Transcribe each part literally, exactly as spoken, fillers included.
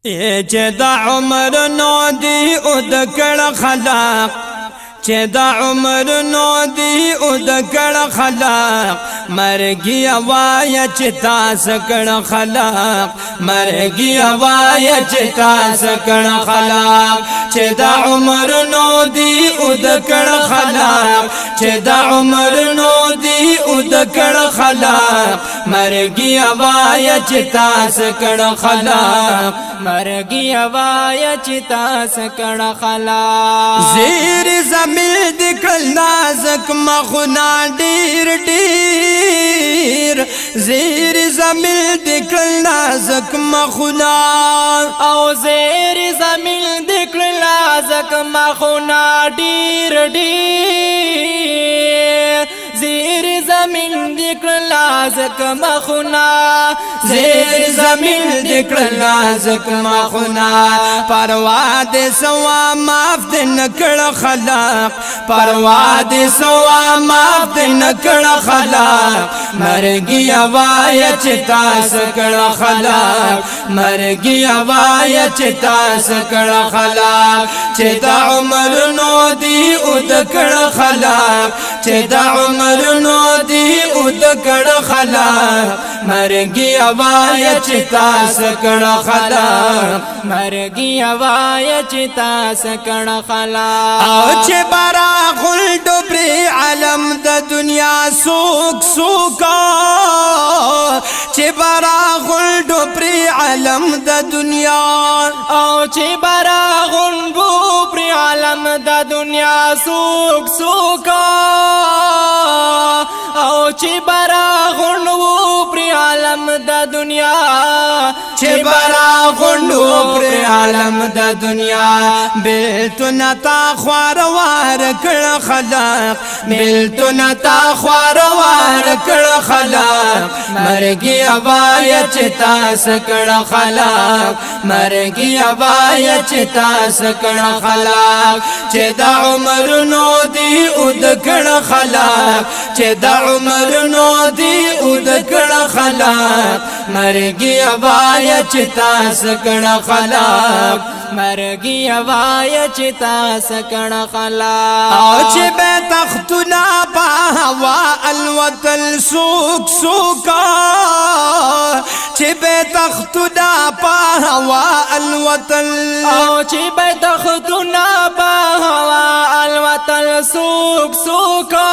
چې دا عمر نو دی او د کړه خلاق چې دا عمر نو دی او د کړه خلاق مرګي وایا چې تاسو کړه خلاق مرګي وایا چې تاسو کړه خلاق چې دا عمر نو دی او د کړه خلاق چې دا عمر نو دی او د کړه خلاق مرګي وایا چې تاسو کړه خلاق مرګي وایا چې تاسو کړه خلاق زیر زمین دکل نازک مخنا ډیر ډیر زیر زمین دکل نازک مخنا او زیر زمین دکل نازک مخنا ډیر ډیر زیر زمین دکل نازک مخنا زیر زمین دکل نازک مخنا پروا دې سوا معاف دې نکړه خلاق پروا دې سوا معاف دې نکړه خلاق مرګي وایا چې تاسو کړه خلاق مرګي وایا چې تاسو کړه خلاق چې دا عمر نو دی او د کړه خلاق چې دا عمر نو دی او د کړه خلاق مرګي وایا چې تاسو کړه خلاق مرګي وایا چې تاسو کړه خلاق او چې برا غلډ پر عالم د دنیا سوک سوکا چې برا غلډ پر عالم د دنیا او چې برا غلډ پر عالم د دنیا سوک سوکا او چې برا غلډ پر عالم د دنیا چې برا غلډ پر عالم د دنیا بیلتو نتا خوار وار کړه خلاق بیلتو نتا خوار وار کړه خلاق مرګي وایا چې تاسو کړه خلاق مرګي وایا چې تاسو کړه خلاق چې دا عمر نو دی او د کړه خلاق چې دا عمر نو دی او د کړه خلاق مرګي وایا چې تاسو کړه خلاق مرګي وایا چې تاسو کړه خلاق او چې به تختنا په هوا الوتل سوک سوکا چې به تختنا په هوا الوتل او چې به تختنا په هوا الوتل سوک سوکا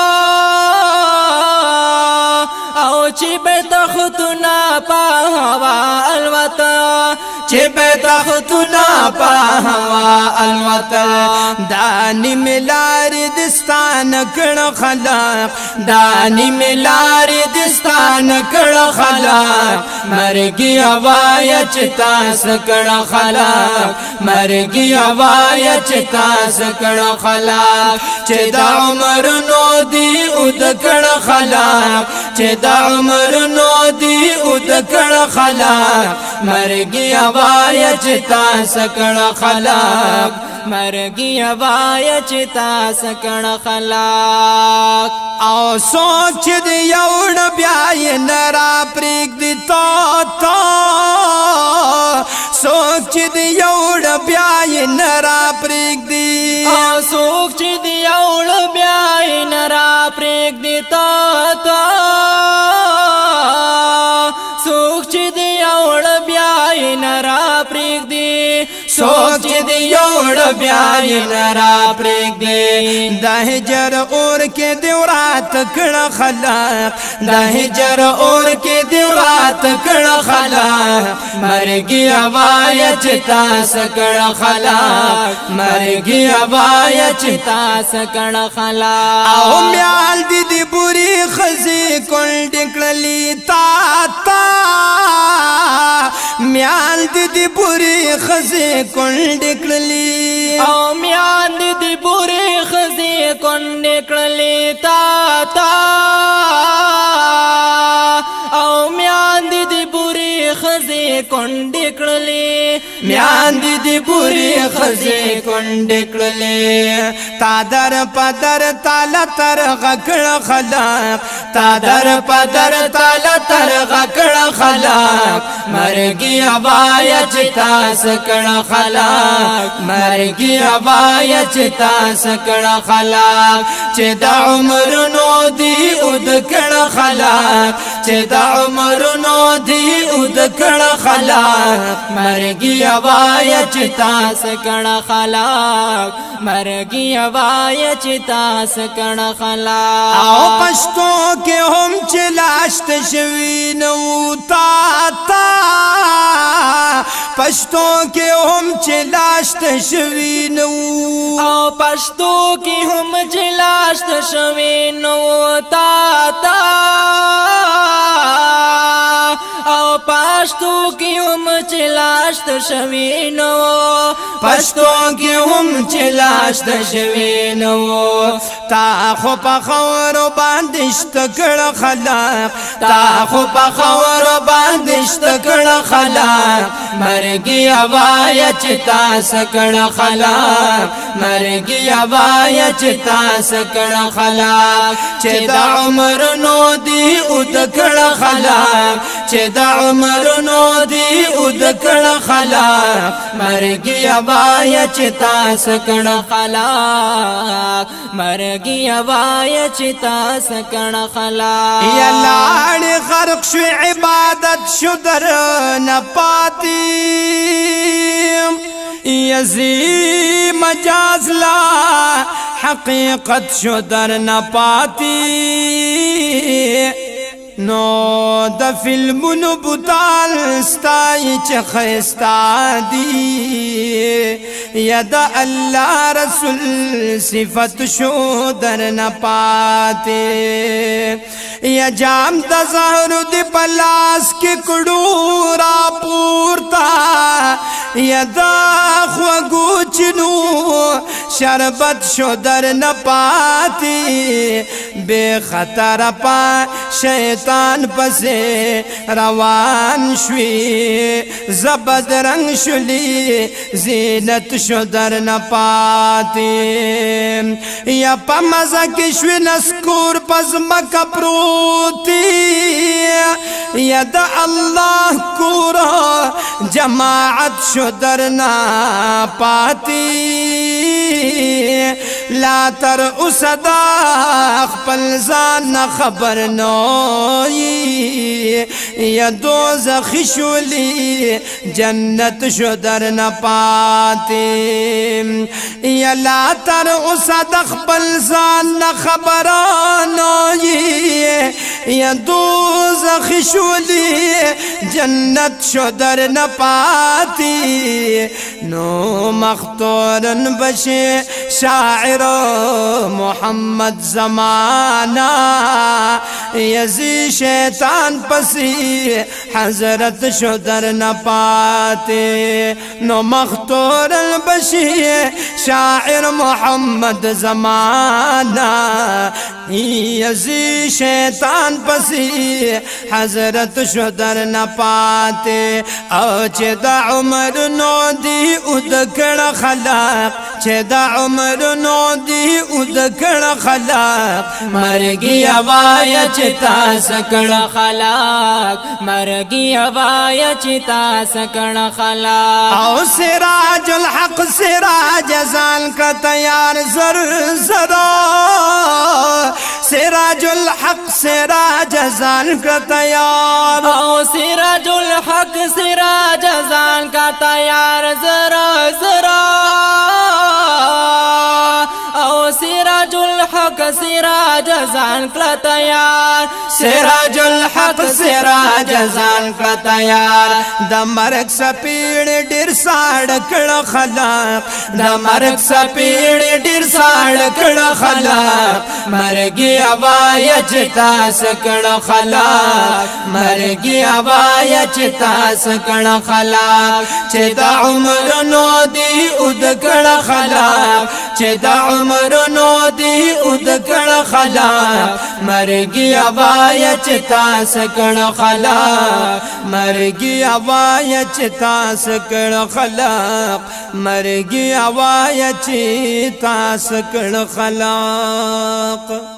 او چې به تختنا په هوا الوتل چې به تختنا په هوا الوتل دانی ملار دستان کړه خلاق دانی ملار دستان کړه خلاق مرګي وایا چې تاسو کړه خلاق مرګي وایا چې تاسو کړه خلاق چې دا عمر نو دی او د کړه خلاق چې دا عمر نو دی او د کړه خلاق مرګي وایا چې تاسو کړه خلاق مرګي وایا چې تاسو کړه خلاق او سوچ دې یوړ بیا یې نرا پریک دي تا تا سوچ دې یوړ بیا یې نرا پریک دي او سوچ دې یوړ بیا یې نرا پریک دي تا تا سوچ دې یوړ بیا یې نرا پریک دي سوچ دې یوړ بیا یې نرا پریک دي د هجر اور کې دیورات کړه خلاق د هجر اور کې دیورات کړه خلاق مرګي وایا چې تاسو کړه خلاق مرګي وایا چې تاسو کړه خلاق او میال دې دې بوري خزي کول ډکړلې تا تا میال دې دې بوري خزي کول ډکړلې او میال دې بوري خزي کول ډکړلې تا تا او میال دې بوري خزي کونډې کړلې میاندې دې پوری خزې کونډې کړلې تا در پدر تاله تر غکړ خلق تا در پدر تاله تر غکړ خلق مرګي ابایا چې تاس کړ خلق مرګي ابایا چې تاس کړ خلق چې د عمرونو دی ود کړ خلق چې د عمرونو دی ود کړ خلق مرګي ابایا چې تاس کړ خلق مرګي ابایا چې تاس کړ خلق او پښتو کې هم چې لاشت شوی نو تا تا پښتو کې هم چې لاشت شوی نو او پښتو کې هم چې لاشت شوی نو تا تا او پښتو کې هم چې لاشت شوی نو پښتو کې هم چې لاشت شوی نو تا خو په خاورو باندې شتکړ خلق تا خو په خاورو باندې شتکړ خلق مرګي ابایا چې تاس کړ خلق مرګي ابایا چې تاس کړ خلق چې د عمرونو دی ود کړ خلق چې د عمرونو دی ود کړ خلق مرګي ابایا چې تاس کړ خلق مرګي ابایا چې تاس کړ خلق یا لاړ غرق شو عبادت شو در نه پاتې یزی مجاز لا حقیقت شو در نه پاتې نو د فلمونو بوتال ستای چې خستا دی یا د الله رسول صفت شو در نه پاتې یا جام د زهر دی پلاس کې کډو را پورتا یا د خوږو چنو شربت شو در نه پاتې بے خطر پا شیطان پسې روان شوي زبد رنگ شلی زینت شو در نه پاتې یا په مزه کې شوي نسکور پزمکه پروتي یا د الله کور جماعت شو در نه پاتې لا تر اوسه دا خپل ځان نه خبر نو یا دوزخ شولی جنت شو در نه پاتې یا لا تر اوسه د خپل ځان نه خبرانو یا دوزخ شولی جنت شو در نه پاتې نو مختورن بشي شاعر محمد زمانہ یزی شیطان پسی حضرت شو در نه پاتې نو مختور البشی شاعر محمد زمانہ یزی شیطان پسی حضرت شو در نه پاتې او چې د عمر نو دی ود کړ خلق چې د عمر نو دی ود کړ خلق مرګي ابایا چې تاس کړ خلق مرګي ابایا چې تاس کړ خلق او سراج الحق سراج ځان کا تیار زر زرا سراج الحق سراج ځان کا تیار او سراج الحق سراج ځان کا تیار زرا زرا او سراج الحق سراج ځان کړه تیار سراج الحق سراج ځان کړه تیار د مرګ سپیړ ډیر ساړ کړه خلق د مرګ سپیړ ډیر ساړ کړه خلق مرګي ابایا چې تاس کړه خلق مرګي ابایا چې تاس کړه خلق چې د عمر نو دی ود کړه خلق چې د عمر نو دی ود کړه خلق خلاق مرگی اوایا چتا سکڑ خلاق مرگی اوایا چتا سکڑ خلاق مرگی اوایا چتا سکڑ خلاق